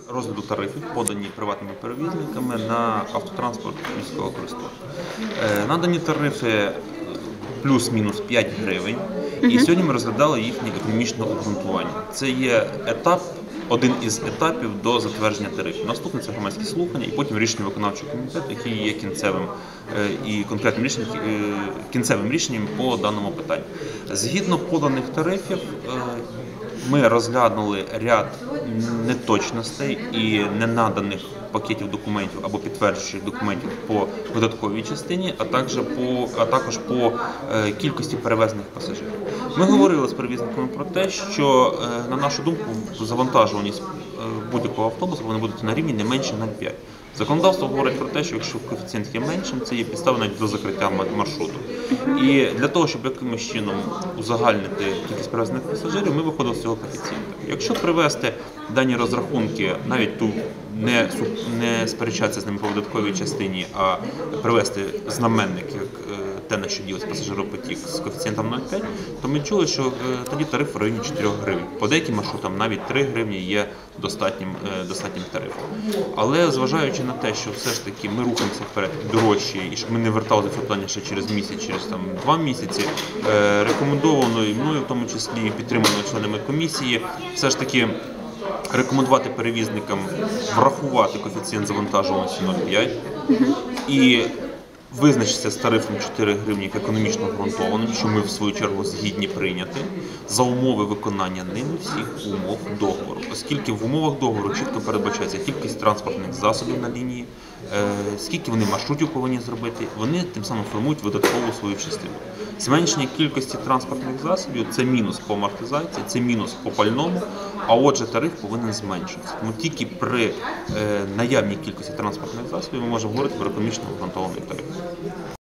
розгляду тарифів, подані приватними перевізниками на автотранспорт міського користування. Надані тарифи плюс-мінус 5 гривень, і сьогодні ми розглядали їхнє економічне обґрунтування. Це є один із етапів до затвердження тарифів. Наступне – це громадські слухання і потім рішення виконавчого комітету, який є кінцевим і конкретним кінцевим рішенням по даному питанню. Згідно поданих тарифів, ми розглянули ряд неточностей і ненаданих пакетів документів або підтверджуючих документів по видатковій частині, а також по кількості перевезених пасажирів. Ми говорили з перевізниками про те, що, на нашу думку, завантажуваність будь-якого автобуса повинна бути на рівні не менше 0,5. Законодавство говорить про те, що якщо коефіцієнт є меншим, це є підстава навіть до закриття маршруту. І для того, щоб якимось чином узагальнити кількість перевезених пасажирів, ми виходили з цього коефіцієнта. Якщо привести дані розрахунки, навіть тут не сперечатися з ними по видатковій частині, а привести знаменник, як те, на що ділиться пасажиропотік з коефіцієнтом 0,5, то ми чули, що тоді тариф в районі 4 гривень. По деяким маршрутам навіть 3 гривні є достатнім тарифом. Але зважаючи на те, що все ж таки ми рухаємося вперед дорожче, і щоб ми не верталися це питання ще через місяць, через 2 місяці, рекомендовано і мною, в тому числі, і підтримано членами комісії, все ж таки рекомендувати перевізникам врахувати коефіцієнт завантажуваності 0,5 і визначитися з тарифом 4 гривні як економічно обґрунтованим, що ми в свою чергу згідні прийняти, за умови виконання ними всіх умов договору. Оскільки в умовах договору чітко передбачається кількість транспортних засобів на лінії, скільки вони маршрутів повинні зробити, вони тим самим формують видаткову свою частину. Зменшення кількості транспортних засобів – це мінус по амортизації, це мінус по пальному, а отже тариф повинен зменшитися. Тому тільки при наявній кількості транспортних засобів ми можемо говорити про економічно обґрунтований тариф.